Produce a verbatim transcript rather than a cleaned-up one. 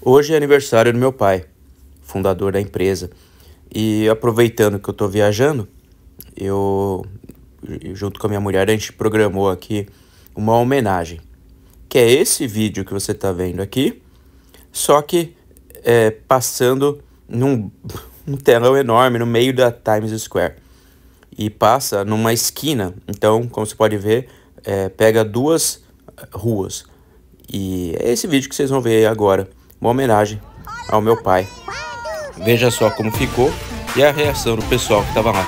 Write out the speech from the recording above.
Hoje é aniversário do meu pai, fundador da empresa. E aproveitando que eu tô viajando, eu, junto com a minha mulher, a gente programou aqui uma homenagem, que é esse vídeo que você tá vendo aqui, só que é, passando num um telão enorme no meio da Times Square. E passa numa esquina, então, como você pode ver, é, pega duas ruas. E é esse vídeo que vocês vão ver aí agora, uma homenagem ao meu pai. Veja só como ficou e a reação do pessoal que estava lá.